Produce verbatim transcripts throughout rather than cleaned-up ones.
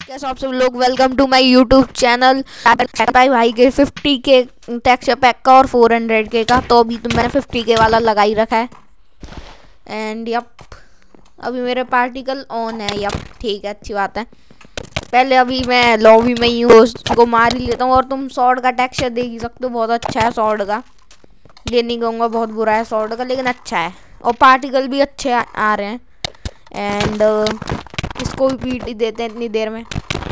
कैसे आप सब लोग, welcome to my YouTube channel. भाई भाई के फिफ्टी के टेक्सचर पैक का और फोर हंड्रेड के का, तो अभी तो मैंने फिफ्टी के वाला लगा ही रखा है। एंड यप, अभी मेरे पार्टिकल ऑन है। यप ठीक है, अच्छी बात है। पहले अभी मैं लॉबी में ही हूँ, उसको मार ही लेता हूँ। और तुम स्वॉर्ड का टेक्सचर देख ही सकते हो, बहुत अच्छा है स्वॉर्ड का। ये नहीं कहूँगा बहुत बुरा है स्वॉर्ड का, लेकिन अच्छा है। और पार्टिकल भी अच्छे आ, आ रहे हैं। एंड इसको भी पीट ही देते हैं इतनी देर में।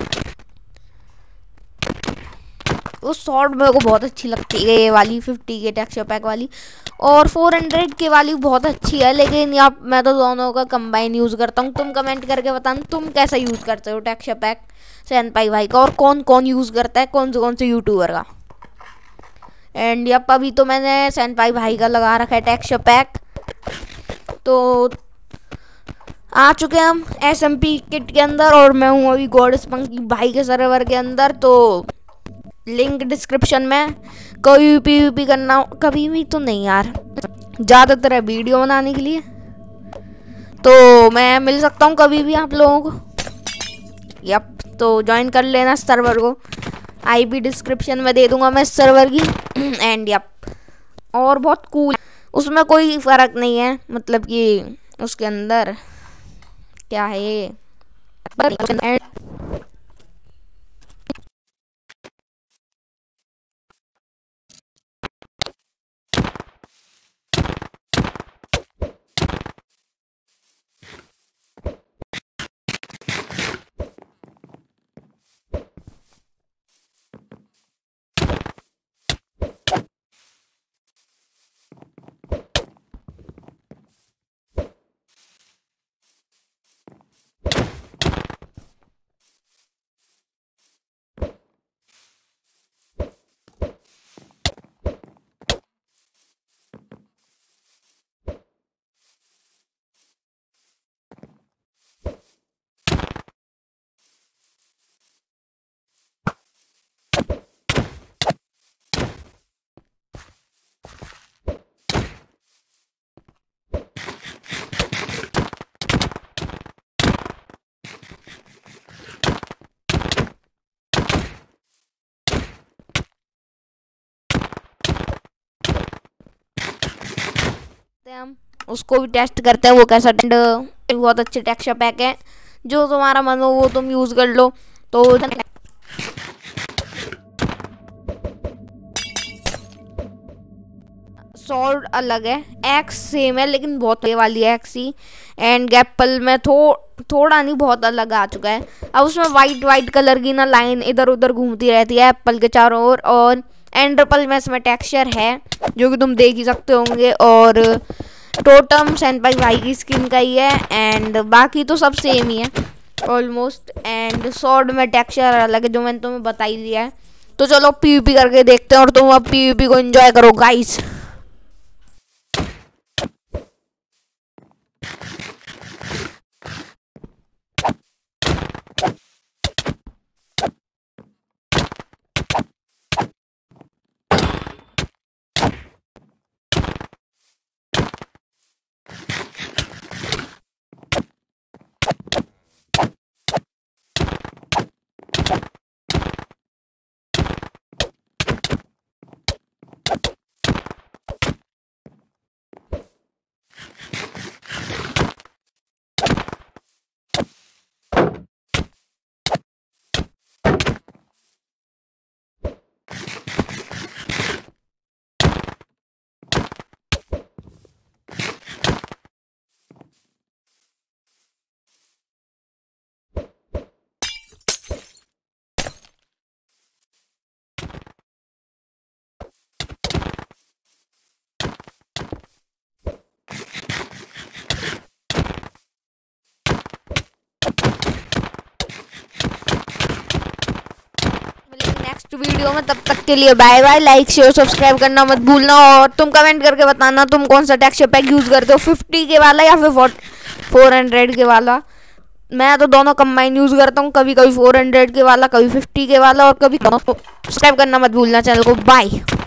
वो शॉर्ट मेरे को बहुत अच्छी लगती है, ये वाली फिफ्टी के टेक्सचर पैक वाली। और फोर हंड्रेड के वाली बहुत अच्छी है, लेकिन यहाँ मैं तो दोनों का कंबाइन यूज़ करता हूँ। तुम कमेंट करके बताना तुम कैसा यूज़ करते हो टेक्सचर पैक सैनपाई भाई का, और कौन कौन यूज़ करता है, कौन से कौन से यूट्यूबर का। एंड यप, अभी तो मैंने सैनपाई भाई का लगा रखा है टेक्सचर पैक। तो आ चुके हैं हम एस एम पी किट के अंदर, और मैं हूँ अभी गॉड स्पंकी भाई के सर्वर के अंदर। तो लिंक डिस्क्रिप्शन में। कोई पीवीपी करना हो, कभी भी तो नहीं यार, ज़्यादातर है वीडियो बनाने के लिए, तो मैं मिल सकता हूँ कभी भी आप लोगों को। यप, तो ज्वाइन कर लेना सर्वर को, आईपी डिस्क्रिप्शन में दे दूंगा मैं सर्वर की। एंड यप, और बहुत कूल, उसमें कोई फ़र्क नहीं है, मतलब कि उसके अंदर क्या है ये। हम उसको भी टेस्ट करते हैं वो कैसा। टेंड बहुत अच्छे टेक्सचर पैक है, जो तुम्हारा मन हो वो तुम यूज़ कर लो। तो सॉर्ड अलग है, एक्स सेम है, लेकिन बहुत ये वाली एक्स ही। एंड गैप्पल में थो थोड़ा नहीं बहुत अलग आ चुका है। अब उसमें वाइट वाइट कलर की ना लाइन इधर उधर घूमती रहती है एप्पल के चारों ओर। और एंड्रपल में इसमें टेक्सचर है, जो कि तुम देख ही सकते होंगे। और टोटम सैनपाई भाई की स्किन का ही है। एंड बाकी तो सब सेम ही है ऑलमोस्ट। एंड सॉर्ड में टेक्सचर अलग है, जो मैंने तुम्हें बता ही दिया है। तो चलो पीवीपी करके देखते हैं, और तुम अब पीवीपी को एंजॉय करो गाइस। नेक्स्ट वीडियो में, तब तक के लिए bye bye. Like share subscribe करना मत भूलना। और तुम कमेंट करके बताना तुम कौन सा टेक्सचर पैक यूज़ करते हो, फिफ्टी के वाला या फिर फोर हंड्रेड के वाला। मैं तो दोनों कंबाइन यूज़ करता हूँ, कभी कभी फोर हंड्रेड के वाला, कभी फिफ्टी के वाला, और कभी। सब्सक्राइब करना मत भूलना चैनल को। बाय।